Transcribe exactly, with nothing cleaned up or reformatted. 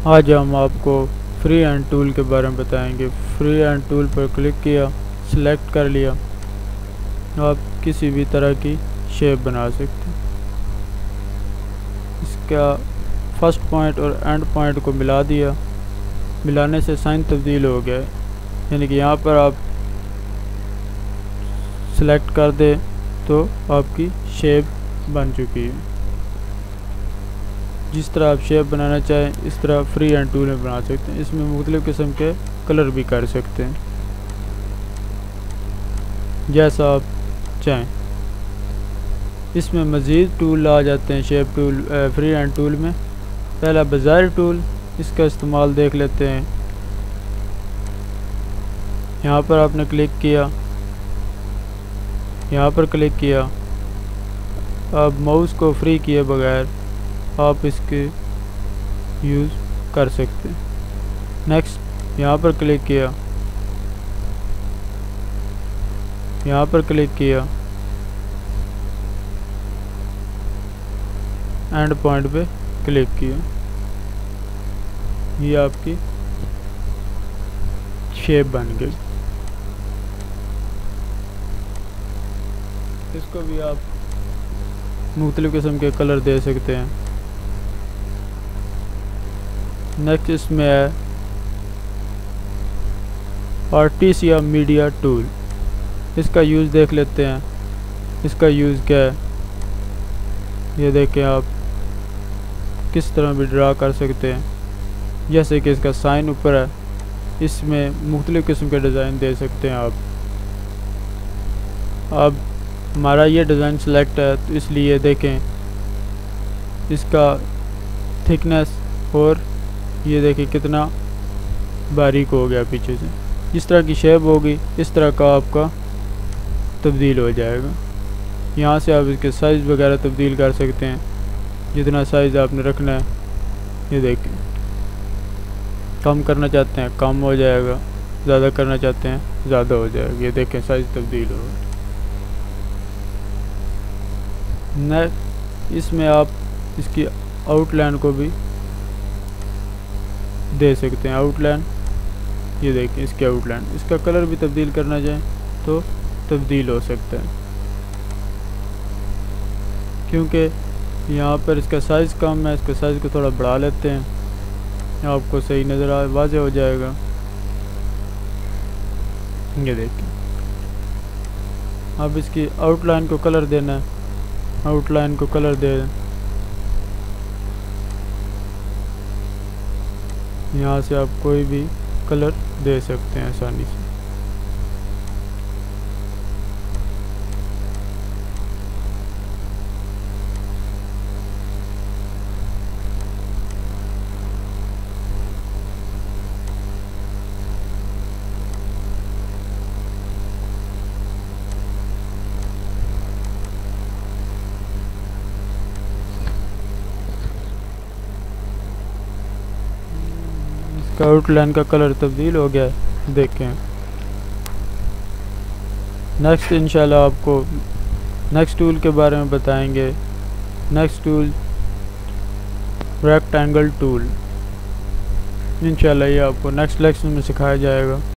आज हम आपको फ्री हैंड टूल के बारे में बताएंगे। फ्री हैंड टूल पर क्लिक किया, सिलेक्ट कर लिया, आप किसी भी तरह की शेप बना सकते हैं। इसका फर्स्ट पॉइंट और एंड पॉइंट को मिला दिया, मिलाने से साइन तब्दील हो गया है, यानी कि यहाँ पर आप सिलेक्ट कर दें तो आपकी शेप बन चुकी है। जिस तरह आप शेप बनाना चाहें इस तरह फ्री हैंड टूल में बना सकते हैं। इसमें मुख्तलिफ़ किस्म के कलर भी कर सकते हैं जैसा आप चाहें। इसमें मज़ीद टूल आ जाते हैं shape tool free hand tool में। पहला बेजियर टूल, इसका इस्तेमाल देख लेते हैं। यहाँ पर आपने क्लिक किया, यहाँ पर क्लिक किया, अब माउस को फ्री किए बगैर आप इसके यूज़ कर सकते हैं। नेक्स्ट यहाँ पर क्लिक किया, यहाँ पर क्लिक किया, एंड पॉइंट पे क्लिक किया, ये आपकी शेप बन गई। इसको भी आप मुख्तलिफ़ किस्म के कलर दे सकते हैं। नेक्स्ट इसमें है आर्टिस्ट या मीडिया टूल। इसका यूज़ देख लेते हैं। इसका यूज़ क्या है, ये देखें, आप किस तरह भी ड्रा कर सकते हैं। जैसे कि इसका साइन ऊपर है, इसमें मुख्तलिफ़ किस्म के डिज़ाइन दे सकते हैं आप। अब हमारा ये डिज़ाइन सेलेक्ट है तो इसलिए देखें इसका थिकनेस, और ये देखें कितना बारीक हो गया पीछे से। जिस तरह की शेप होगी इस तरह का आपका तब्दील हो जाएगा। यहाँ से आप इसके साइज़ वगैरह तब्दील कर सकते हैं, जितना साइज़ आपने रखना है। ये देखें, कम करना चाहते हैं कम हो जाएगा, ज़्यादा करना चाहते हैं ज़्यादा हो जाएगा। ये देखें साइज़ तब्दील हो गया। नेक्स्ट इसमें आप इसकी आउटलाइन को भी दे सकते हैं। आउटलाइन, ये देखें इसकी आउटलाइन, इसका कलर भी तब्दील करना चाहें तो तब्दील हो सकता है, क्योंकि यहाँ पर इसका साइज़ कम है। इसका साइज़ को थोड़ा बढ़ा लेते हैं, आपको सही नज़र आ वाज़ेह हो जाएगा। ये देखें, अब इसकी आउटलाइन को कलर देना है, आउटलाइन को कलर दे दें। यहाँ से आप कोई भी कलर दे सकते हैं आसानी से। आउटलाइन का कलर तब्दील हो गया है, देखें। नेक्स्ट इंशाल्लाह आपको नेक्स्ट टूल के बारे में बताएंगे। नेक्स्ट टूल रेक्टेंगल टूल, इंशाल्लाह ये आपको नेक्स्ट लेक्चर में सिखाया जाएगा।